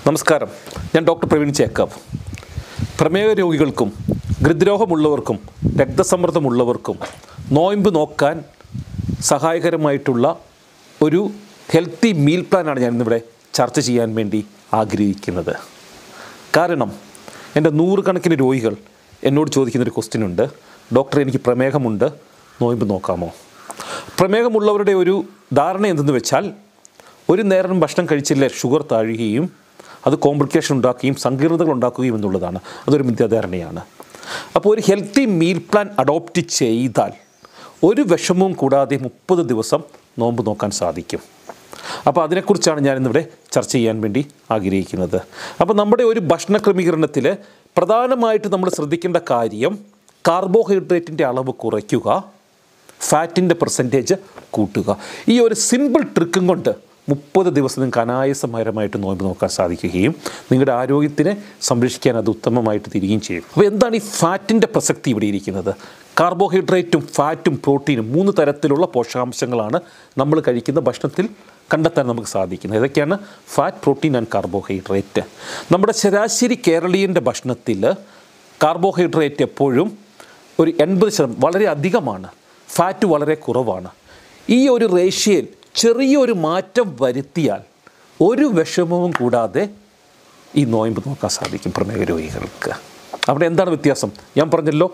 നമസ്കാരം, ഞാൻ doctor Praveen Jacob. പ്രമേഹ രോഗികൾക്കും ഹൃദ്രോഗമുള്ളവർക്കും രക്തസമ്മർദ്ദമുള്ളവർക്കും നോയമ്പ് നോക്കാൻ സഹായകരമായിട്ടുള്ള ഒരു ഹെൽത്തി മീൽ പ്ലാനാണ് ഞാനിന്നിവിടെ ചർച്ച ചെയ്യാൻ വേണ്ടി ആഗ്രഹിക്കുന്നത്. കാരണം എൻ്റെ നൂറുകണക്കിന് രോഗികൾ എന്നോട് ചോദിക്കുന്നൊരു ക്വസ്റ്റ്യൻ ഉണ്ട്, ഡോക്ടർ എനിക്ക് പ്രമേഹമുണ്ട്, നോയമ്പ് നോക്കാമോ? പ്രമേഹമുള്ളവരുടെ ഒരു ധാരണ എന്തെന്ന് വെച്ചാൽ, ഒരു നേരം ഭക്ഷണം കഴിച്ചില്ല ഷുഗർ താഴുകയും അത് കോംപ്ലിക്കേഷൻ ഉണ്ടാക്കുകയും സങ്കീർണതകൾ ഉണ്ടാക്കുകയും എന്നുള്ളതാണ്. അതൊരു മിഥ്യാധാരണയാണ്. അപ്പോൾ ഒരു ഹെൽത്തി മീൽ പ്ലാൻ അഡോപ്റ്റ് ചെയ്താൽ ഒരു വിഷമവും കൂടാതെ 30 ദിവസം നോമ്പ് നോക്കാൻ സാധിക്കും. അപ്പോൾ അതിനെക്കുറിച്ചാണ് ഞാനിന്നിവിടെ ചർച്ച ചെയ്യാൻ വേണ്ടി ആഗ്രഹിക്കുന്നത്. അപ്പോൾ നമ്മുടെ ഒരു ഭക്ഷണ ക്രമീകരണത്തിൽ പ്രധാനമായിട്ട് നമ്മൾ ശ്രദ്ധിക്കേണ്ട കാര്യം കാർബോഹൈഡ്രേറ്റിൻ്റെ അളവ് കുറയ്ക്കുക, ഫാറ്റിൻ്റെ പെർസെൻറ്റേജ് കൂട്ടുക. ഈ ഒരു സിമ്പിൾ ട്രിക്കും കൊണ്ട് 30 ദിവസം നിങ്ങൾക്ക് അനായാസമായിട്ട് നോയമ്പ് നോക്കാൻ സാധിക്കുകയും നിങ്ങളുടെ ആരോഗ്യത്തിനെ സംരക്ഷിക്കാൻ അത് ഉത്തമമായിട്ട് തിരികുകയും ചെയ്യും. അപ്പോൾ എന്താണ് ഈ ഫാറ്റിൻ്റെ പ്രസക്തി ഇവിടെ ഇരിക്കുന്നത്? കാർബോഹൈഡ്രേറ്റും ഫാറ്റും പ്രോട്ടീനും 3 തരത്തിലുള്ള പോഷകാംശങ്ങളാണ് നമ്മൾ കഴിക്കുന്ന ഭക്ഷണത്തിൽ കണ്ടെത്താൻ നമുക്ക് സാധിക്കുന്നത്. ഇതൊക്കെയാണ് ഫാറ്റ്, പ്രോട്ടീൻ ആൻഡ് കാർബോഹൈഡ്രേറ്റ്. നമ്മുടെ ശരാശരി കേരളീയൻ്റെ ഭക്ഷണത്തിൽ കാർബോഹൈഡ്രേറ്റ് എപ്പോഴും ഒരു 80% വളരെ അധികമാണ്, ഫാറ്റ് വളരെ കുറവാണ്. ഈ ഒരു റേഷ്യയിൽ ചെറിയൊരു മാറ്റം വരുത്തിയാൽ ഒരു വിഷമവും കൂടാതെ ഈ നോയമ്പ് നോക്കാൻ സാധിക്കും പ്രമേഹ രോഗികൾക്ക്. അവിടെ എന്താണ് വ്യത്യാസം? ഞാൻ പറഞ്ഞല്ലോ,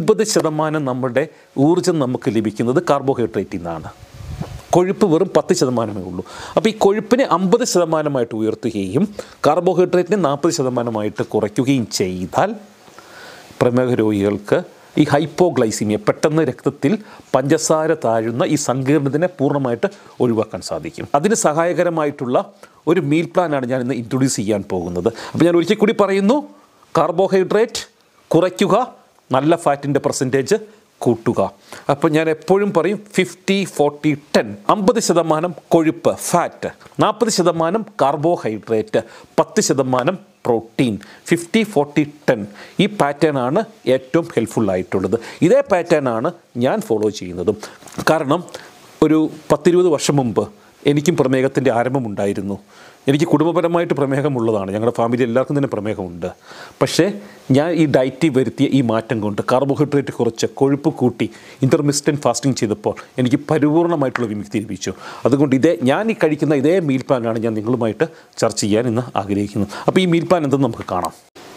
80% നമ്മുടെ ഊർജ്ജം നമുക്ക് ലഭിക്കുന്നത് കാർബോഹൈഡ്രേറ്റിൽ നിന്നാണ്. കൊഴുപ്പ് വെറും 10% ഉള്ളൂ. അപ്പോൾ ഈ കൊഴുപ്പിനെ 50% ഉയർത്തുകയും കാർബോഹൈഡ്രേറ്റിനെ 40% കുറയ്ക്കുകയും ചെയ്താൽ പ്രമേഹ രോഗികൾക്ക് ഈ ഹൈപ്പോഗ്ലൈസീമിയ, പെട്ടെന്ന് രക്തത്തിൽ പഞ്ചസാര താഴുന്ന ഈ സങ്കീർണതയെ പൂർണ്ണമായിട്ട് ഒഴിവാക്കാൻ സാധിക്കും. അതിന് സഹായകരമായിട്ടുള്ള ഒരു മീൽ പ്ലാനാണ് ഞാൻ ഇന്ന് ഇൻട്രൊഡ്യൂസ് ചെയ്യാൻ പോകുന്നത്. അപ്പോൾ ഞാൻ ഒരിക്കൽ കൂടി പറയുന്നു, കാർബോഹൈഡ്രേറ്റ് കുറയ്ക്കുക, നല്ല ഫാറ്റിൻ്റെ പെർസെൻറ്റേജ് കൂട്ടുക. അപ്പോൾ ഞാൻ എപ്പോഴും പറയും 50-40-10. 50% കൊഴുപ്പ് ഫാറ്റ്, 40% കാർബോഹൈഡ്രേറ്റ്, 10% പ്രോട്ടീൻ. 50-40-10 ഈ പാറ്റേണാണ് ഏറ്റവും ഹെൽപ്ഫുള്ളായിട്ടുള്ളത്. ഇതേ പാറ്റേണാണ് ഞാൻ ഫോളോ ചെയ്യുന്നതും. കാരണം ഒരു 10-20 വർഷം മുമ്പ് എനിക്കും പ്രമേഹത്തിൻ്റെ ആരംഭമുണ്ടായിരുന്നു. എനിക്ക് കുടുംബപരമായിട്ട് പ്രമേഹമുള്ളതാണ്. ഞങ്ങളുടെ ഫാമിലി എല്ലാവർക്കും തന്നെ പ്രമേഹമുണ്ട്. പക്ഷേ ഞാൻ ഈ ഡയറ്റിൽ വരുത്തിയ ഈ മാറ്റം കൊണ്ട് കാർബോഹൈഡ്രേറ്റ് കുറച്ച് കൊഴുപ്പ് കൂട്ടി ഇൻ്റർമിറ്റൻറ്റ് ഫാസ്റ്റിംഗ് ചെയ്തപ്പോൾ എനിക്ക് പരിപൂർണമായിട്ടുള്ള വിമുക്തി ലഭിച്ചു. അതുകൊണ്ട് ഞാൻ ഈ കഴിക്കുന്ന ഇതേ മീൽ പ്ലാനാണ് ഞാൻ നിങ്ങളുമായിട്ട് ചർച്ച ചെയ്യാൻ ഇന്ന് ആഗ്രഹിക്കുന്നത്. അപ്പോൾ ഈ മീൽ പ്ലാൻ എന്തെന്ന് നമുക്ക് കാണാം.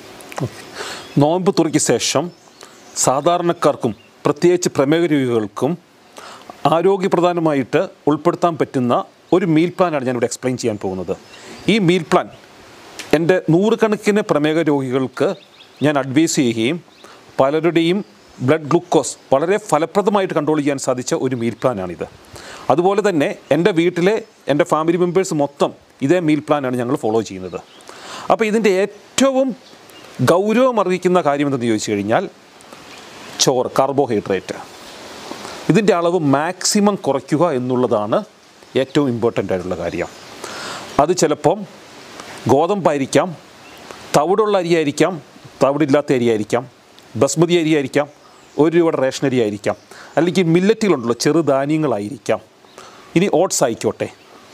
നോമ്പ് തുറയ്ക്ക് ശേഷം സാധാരണക്കാർക്കും പ്രത്യേകിച്ച് പ്രമേഹ രോഗികൾക്കും ആരോഗ്യപ്രധാനമായിട്ട് ഉൾപ്പെടുത്താൻ പറ്റുന്ന ഒരു മീൽ പ്ലാനാണ് ഞാനിവിടെ എക്സ്പ്ലെയിൻ ചെയ്യാൻ പോകുന്നത്. ഈ മീൽ പ്ലാൻ എൻ്റെ നൂറുകണക്കിന് പ്രമേഹ രോഗികൾക്ക് ഞാൻ അഡ്വൈസ് ചെയ്യുകയും പലരുടെയും ബ്ലഡ് ഗ്ലൂക്കോസ് വളരെ ഫലപ്രദമായിട്ട് കൺട്രോൾ ചെയ്യാൻ സാധിച്ച ഒരു മീൽ പ്ലാനാണിത്. അതുപോലെ തന്നെ എൻ്റെ വീട്ടിലെ എൻ്റെ ഫാമിലി മെമ്പേഴ്സ് മൊത്തം ഇതേ മീൽ പ്ലാനാണ് ഞങ്ങൾ ഫോളോ ചെയ്യുന്നത്. അപ്പോൾ ഇതിൻ്റെ ഏറ്റവും ഗൗരവമർഹിക്കുന്ന കാര്യം എന്തെന്ന് ചോദിച്ചു കഴിഞ്ഞാൽ ചോറ്, കാർബോഹൈഡ്രേറ്റ്, ഇതിൻ്റെ അളവ് മാക്സിമം കുറയ്ക്കുക എന്നുള്ളതാണ് ഏറ്റവും ഇമ്പോർട്ടൻ്റ് ആയിട്ടുള്ള കാര്യം. അത് ചിലപ്പം ഗോതമ്പായിരിക്കാം, തവിടുള്ള അരിയായിരിക്കാം, തവിടില്ലാത്ത അരിയായിരിക്കാം, ബസ്മതി അരിയായിരിക്കാം, 1 രൂപയുടെ റേഷൻ അരി ആയിരിക്കാം, അല്ലെങ്കിൽ മില്ലറ്റുകളുണ്ടല്ലോ ചെറുധാന്യങ്ങളായിരിക്കാം, ഇനി ഓട്സ് ആയിക്കോട്ടെ.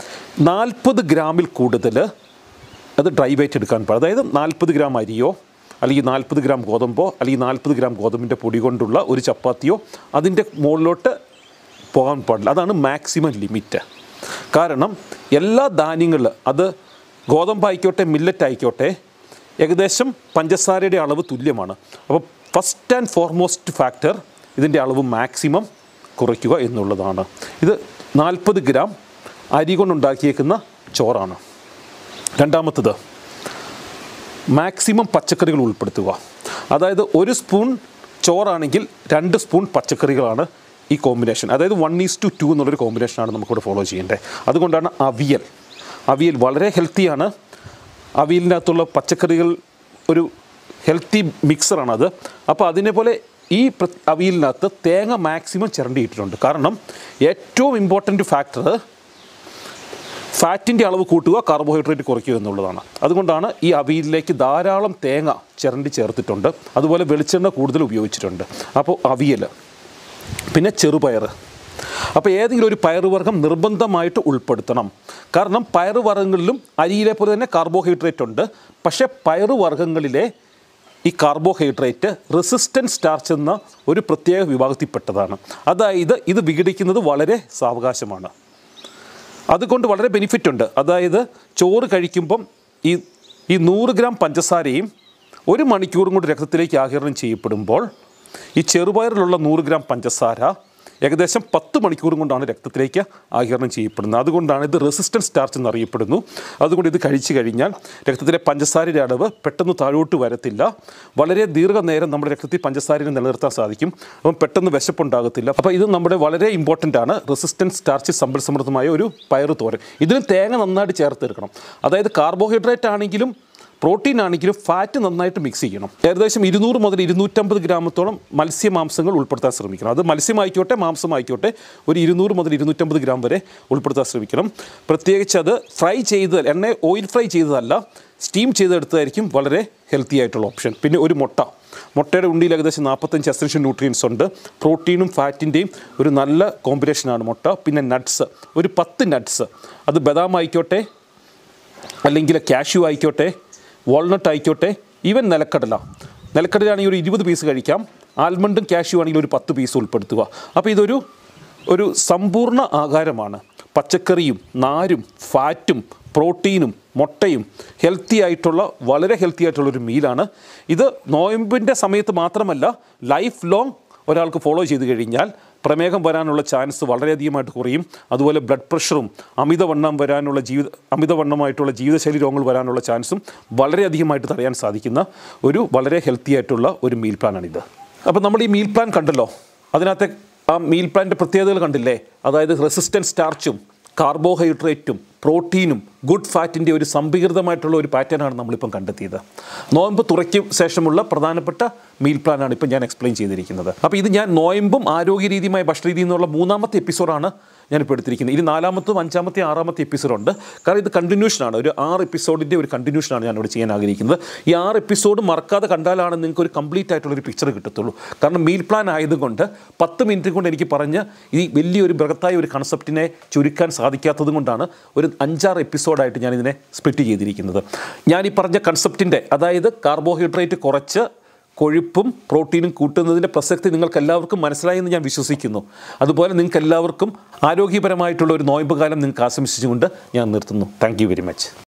40 ഗ്രാമിൽ കൂടുതൽ അത് ഡ്രൈ വെയിറ്റ് എടുക്കാൻ പാടില്ല. അതായത് 40 ഗ്രാം അരിയോ അല്ലെങ്കിൽ 40 ഗ്രാം ഗോതമ്പോ അല്ലെങ്കിൽ 40 ഗ്രാം ഗോതമ്പിൻ്റെ പൊടി കൊണ്ടുള്ള ഒരു ചപ്പാത്തിയോ അതിൻ്റെ മുകളിലോട്ട് പോകാൻ പാടില്ല. അതാണ് മാക്സിമം ലിമിറ്റ്. കാരണം എല്ലാ ധാന്യങ്ങളിൽ, അത് ഗോതമ്പായിക്കോട്ടെ മില്ലറ്റ് ആയിക്കോട്ടെ, ഏകദേശം പഞ്ചസാരയുടെ അളവ് തുല്യമാണ്. അപ്പോൾ ഫസ്റ്റ് ആൻഡ് ഫോർമോസ്റ്റ് ഫാക്ടർ ഇതിൻ്റെ അളവ് മാക്സിമം കുറയ്ക്കുക എന്നുള്ളതാണ്. ഇത് 40 ഗ്രാം അരി കൊണ്ടുണ്ടാക്കിയേക്കുന്ന ചോറാണ്. രണ്ടാമത്തത് മാക്സിമം പച്ചക്കറികൾ ഉൾപ്പെടുത്തുക. അതായത് 1 സ്പൂൺ ചോറാണെങ്കിൽ 2 സ്പൂൺ പച്ചക്കറികളാണ് ഈ കോമ്പിനേഷൻ. അതായത് 1:2 എന്നുള്ളൊരു കോമ്പിനേഷനാണ് നമുക്കിവിടെ ഫോളോ ചെയ്യേണ്ടത്. അതുകൊണ്ടാണ് അവിയൽ വളരെ ഹെൽത്തിയാണ്. അവിയലിനകത്തുള്ള പച്ചക്കറികൾ ഒരു ഹെൽത്തി മിക്സറാണത്. അപ്പോൾ അതിനെപ്പോലെ ഈ അവിയലിനകത്ത് തേങ്ങ മാക്സിമം ചിരണ്ടിയിട്ടുണ്ട്. കാരണം ഏറ്റവും ഇമ്പോർട്ടൻറ്റ് ഫാക്ടർ ഫാറ്റിൻ്റെ അളവ് കൂട്ടുക, കാർബോഹൈഡ്രേറ്റ് കുറയ്ക്കുക എന്നുള്ളതാണ്. അതുകൊണ്ടാണ് ഈ അവിയലിലേക്ക് ധാരാളം തേങ്ങ ചിരണ്ടി ചേർത്തിട്ടുണ്ട്. അതുപോലെ വെളിച്ചെണ്ണ കൂടുതൽ ഉപയോഗിച്ചിട്ടുണ്ട്. അപ്പോൾ അവിയൽ, പിന്നെ ചെറുപയർ, അപ്പോൾ ഏതെങ്കിലും ഒരു പയറുവർഗ്ഗം നിർബന്ധമായിട്ട് ഉൾപ്പെടുത്തണം. കാരണം പയറുവർഗ്ഗങ്ങളിലും അരിയിലെ പോലെ തന്നെ കാർബോഹൈഡ്രേറ്റ് ഉണ്ട്. പക്ഷേ പയറുവർഗ്ഗങ്ങളിലെ ഈ കാർബോഹൈഡ്രേറ്റ് റെസിസ്റ്റൻറ്റ് സ്റ്റാർച്ച് എന്ന ഒരു പ്രത്യേക വിഭാഗത്തിൽപ്പെട്ടതാണ്. അതായത് ഇത് വിഘടിക്കുന്നത് വളരെ സാവകാശമാണ്. അതുകൊണ്ട് വളരെ ബെനിഫിറ്റ് ഉണ്ട്. അതായത് ചോറ് കഴിക്കുമ്പം ഈ 100 ഗ്രാം പഞ്ചസാരയും 1 മണിക്കൂറും കൊണ്ട് രക്തത്തിലേക്ക് ആഗിരണം ചെയ്യപ്പെടുമ്പോൾ ഈ ചെറുപയറിലുള്ള 100 ഗ്രാം പഞ്ചസാര ഏകദേശം 10 മണിക്കൂറും കൊണ്ടാണ് രക്തത്തിലേക്ക് ആഗിരണം ചെയ്യപ്പെടുന്നത്. അതുകൊണ്ടാണ് ഇത് റെസിസ്റ്റൻറ്റ് സ്റ്റാർച്ച് എന്നറിയപ്പെടുന്നു. അതുകൊണ്ട് ഇത് കഴിച്ചു കഴിഞ്ഞാൽ രക്തത്തിലെ പഞ്ചസാരയുടെ അളവ് പെട്ടെന്ന് താഴോട്ട് വരത്തില്ല. വളരെ ദീർഘനേരം നമ്മുടെ രക്തത്തിൽ പഞ്ചസാരയെ നിലനിർത്താൻ സാധിക്കും. അപ്പം പെട്ടെന്ന് വിശപ്പുണ്ടാകത്തില്ല. അപ്പോൾ ഇത് നമ്മുടെ വളരെ ഇമ്പോർട്ടൻ്റ് ആണ്. റെസിസ്റ്റൻറ്റ് സ്റ്റാർച്ച് സമ്പൽ സമൃദ്ധമായ ഒരു പയറ് തോരൻ. ഇതിന് തേങ്ങ നന്നായിട്ട് ചേർത്തെടുക്കണം. അതായത് കാർബോഹൈഡ്രേറ്റ് ആണെങ്കിലും പ്രോട്ടീൻ ആണെങ്കിലും ഫാറ്റ് നന്നായിട്ട് മിക്സ് ചെയ്യണം. ഏകദേശം 200 മുതൽ 250 ഗ്രാമത്തോളം മത്സ്യമാംസങ്ങൾ ഉൾപ്പെടുത്താൻ ശ്രമിക്കണം. അത് മത്സ്യമായിക്കോട്ടെ മാംസമായിക്കോട്ടെ ഒരു 200 മുതൽ 250 ഗ്രാം വരെ ഉൾപ്പെടുത്താൻ ശ്രമിക്കണം. പ്രത്യേകിച്ച് അത് ഫ്രൈ ചെയ്ത് ഓയിൽ ഫ്രൈ ചെയ്തതല്ല, സ്റ്റീം ചെയ്തെടുത്തതായിരിക്കും വളരെ ഹെൽത്തി ആയിട്ടുള്ള ഓപ്ഷൻ. പിന്നെ ഒരു മുട്ടയുടെ ഉണ്ടിയിൽ ഏകദേശം 45 എസൻഷ്യൽ ന്യൂട്രിയൻസ് ഉണ്ട്. പ്രോട്ടീനും ഫാറ്റിൻ്റെയും ഒരു നല്ല കോമ്പിനേഷനാണ് മുട്ട. പിന്നെ നട്ട്സ് ഒരു 10 നട്ട്സ്, അത് ബദാം ആയിക്കോട്ടെ അല്ലെങ്കിൽ കാഷ്യൂ ആയിക്കോട്ടെ വാൾനട്ട് ആയിക്കോട്ടെ ഈവൻ നിലക്കടലാണെങ്കിൽ ഒരു 20 പീസ് കഴിക്കാം. ആൽമണ്ടും കാഷ്യൂ ആണെങ്കിൽ ഒരു 10 പീസ് ഉൾപ്പെടുത്തുക. അപ്പോൾ ഇതൊരു സമ്പൂർണ്ണ ആഹാരമാണ്. പച്ചക്കറിയും നാരും ഫാറ്റും പ്രോട്ടീനും മുട്ടയും വളരെ ഹെൽത്തി ആയിട്ടുള്ളൊരു മീലാണ് ഇത്. നോയമ്പിൻ്റെ സമയത്ത് മാത്രമല്ല, ലൈഫ് ലോങ് ഒരാൾക്ക് ഫോളോ ചെയ്ത് കഴിഞ്ഞാൽ പ്രമേഹം വരാനുള്ള ചാൻസ് വളരെയധികമായിട്ട് കുറയും. അതുപോലെ ബ്ലഡ് പ്രഷറും അമിതവണ്ണമായിട്ടുള്ള ജീവിതശൈലി രോഗങ്ങൾ വരാനുള്ള ചാൻസും വളരെയധികമായിട്ട് തടയാൻ സാധിക്കുന്ന ഒരു വളരെ ഹെൽത്തി ആയിട്ടുള്ള ഒരു മീൽ പ്ലാനാണിത്. അപ്പോൾ നമ്മൾ ഈ മീൽ പ്ലാൻ കണ്ടല്ലോ. അതിനകത്തെ ആ മീൽ പ്ലാനിൻ്റെ പ്രത്യേകതകൾ കണ്ടില്ലേ? അതായത് റെസിസ്റ്റൻറ്റ് സ്റ്റാർച്ചും കാർബോഹൈഡ്രേറ്റും പ്രോട്ടീനും ഗുഡ് ഫാറ്റിൻ്റെ ഒരു സമ്പീകൃതമായിട്ടുള്ള ഒരു പാറ്റേണാണ് നമ്മളിപ്പം കണ്ടെത്തിയത്. നോയമ്പ് തുറയ്ക്ക് ശേഷമുള്ള പ്രധാനപ്പെട്ട മീൽ പ്ലാനാണ് ഇപ്പം ഞാൻ എക്സ്പ്ലെയിൻ ചെയ്തിരിക്കുന്നത്. അപ്പോൾ ഇത് ഞാൻ നോയമ്പും ആരോഗ്യരീതിയുമായ ഭക്ഷണരീതി എന്നുള്ള 3ാമത്തെ എപ്പിസോഡാണ് ഞാനിപ്പോൾ എടുത്തിരിക്കുന്നത്. ഇനി 4ാമത്തും 5ാമത്തെ 6ാമത്തെ എപ്പിസോഡുണ്ട്. കാരണം ഇത് കണ്ടിന്യൂഷനാണ്. ഒരു 6 എപ്പിസോഡിൻ്റെ ഒരു കണ്ടിന്യൂഷനാണ് ഞാനിവിടെ ചെയ്യാൻ ആഗ്രഹിക്കുന്നത്. ഈ 6 എപ്പിസോഡ് മറക്കാതെ കണ്ടാലാണ് നിങ്ങൾക്ക് ഒരു കംപ്ലീറ്റ് ആയിട്ടുള്ളൊരു പിക്ചർ കിട്ടത്തുള്ളൂ. കാരണം മീൽ പ്ലാൻ ആയതുകൊണ്ട് 10 മിനിറ്റ് കൊണ്ട് എനിക്ക് പറഞ്ഞ് ഈ വലിയൊരു ബൃഹത്തായ ഒരു കൺസെപ്റ്റിനെ ചുരുക്കാൻ സാധിക്കാത്തത് കൊണ്ടാണ് ഒരു 5-6 എപ്പിസോഡായിട്ട് ഞാനിതിനെ സ്പ്ലിറ്റ് ചെയ്തിരിക്കുന്നത്. ഞാൻ ഈ പറഞ്ഞ കൺസെപ്റ്റിൻ്റെ, അതായത് കാർബോഹൈഡ്രേറ്റ് കുറച്ച് കൊഴുപ്പും പ്രോട്ടീനും കൂട്ടുന്നതിൻ്റെ പ്രസക്തി നിങ്ങൾക്ക് എല്ലാവർക്കും മനസ്സിലായെന്ന് ഞാൻ വിശ്വസിക്കുന്നു. അതുപോലെ നിങ്ങൾക്ക് എല്ലാവർക്കും ആരോഗ്യപരമായിട്ടുള്ള ഒരു നോയമ്പ് കാലം നിങ്ങൾക്ക് ആശംസിച്ചുകൊണ്ട് ഞാൻ നിർത്തുന്നു. Thank you very much.